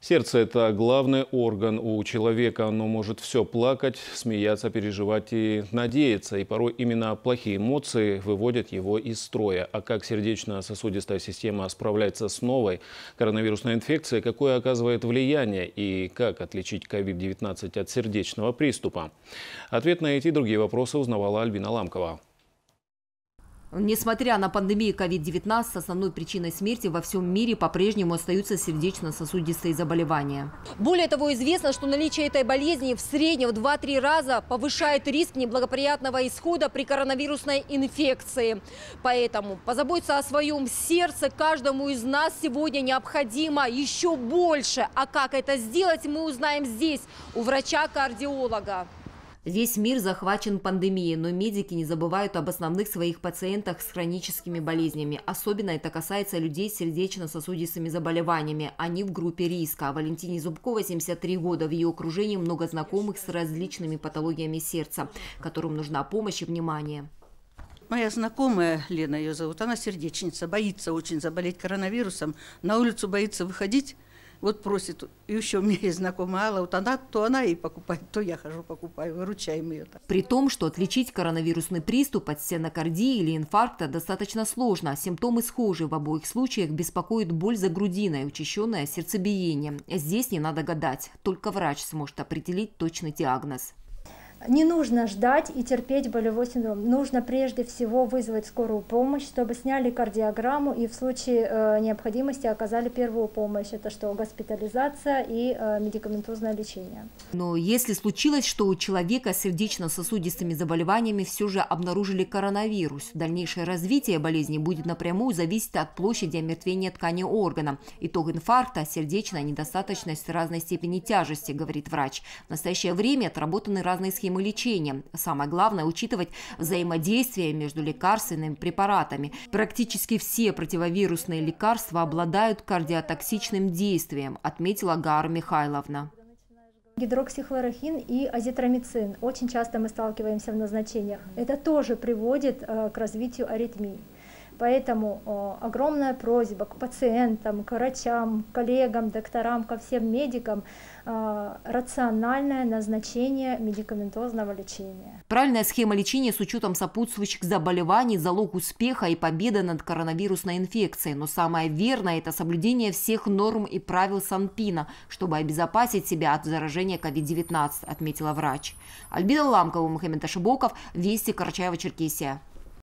Сердце – это главный орган у человека. Оно может все плакать, смеяться, переживать и надеяться. И порой именно плохие эмоции выводят его из строя. А как сердечно-сосудистая система справляется с новой коронавирусной инфекцией, какое оказывает влияние и как отличить COVID-19 от сердечного приступа? Ответ на эти и другие вопросы узнавала Альбина Ламкова. Несмотря на пандемию COVID-19, основной причиной смерти во всем мире по-прежнему остаются сердечно-сосудистые заболевания. Более того, известно, что наличие этой болезни в среднем в 2-3 раза повышает риск неблагоприятного исхода при коронавирусной инфекции. Поэтому позаботиться о своем сердце каждому из нас сегодня необходимо еще больше. А как это сделать, мы узнаем здесь, у врача-кардиолога. Весь мир захвачен пандемией, но медики не забывают об основных своих пациентах с хроническими болезнями. Особенно это касается людей с сердечно-сосудистыми заболеваниями. Они в группе риска. Валентине Зубковой 73 года. В ее окружении много знакомых с различными патологиями сердца, которым нужна помощь и внимание. Моя знакомая, Лена ее зовут, она сердечница, боится очень заболеть коронавирусом. На улицу боится выходить. Вот просит, и еще у меня есть знакомая Алла, вот она, то она и покупает, то я хожу покупаю, выручаем ее. При том, что отличить коронавирусный приступ от стенокардии или инфаркта достаточно сложно. Симптомы схожи. В обоих случаях беспокоит боль за грудиной, учащенное сердцебиение. Здесь не надо гадать. Только врач сможет определить точный диагноз. Не нужно ждать и терпеть болевой синдром. Нужно прежде всего вызвать скорую помощь, чтобы сняли кардиограмму и в случае необходимости оказали первую помощь. Это что, госпитализация и медикаментозное лечение. Но если случилось, что у человека с сердечно-сосудистыми заболеваниями все же обнаружили коронавирус, дальнейшее развитие болезни будет напрямую зависеть от площади омертвения ткани органа. Итог инфаркта – сердечная недостаточность разной степени тяжести, говорит врач. В настоящее время отработаны разные схемы лечения. Самое главное – учитывать взаимодействие между лекарственными препаратами. Практически все противовирусные лекарства обладают кардиотоксичным действием, отметила Гара Михайловна. Гидроксихлорохин и азитромицин. Очень часто мы сталкиваемся в назначениях. Это тоже приводит к развитию аритмий. Поэтому огромная просьба к пациентам, к врачам, коллегам, докторам, ко всем медикам рациональное назначение медикаментозного лечения. Правильная схема лечения с учетом сопутствующих заболеваний – залог успеха и победы над коронавирусной инфекцией. Но самое верное – это соблюдение всех норм и правил Санпина, чтобы обезопасить себя от заражения COVID-19, отметила врач. Альбина Ламкова, Мухаммед Ашибоков, Вести, Карачаево-Черкесия.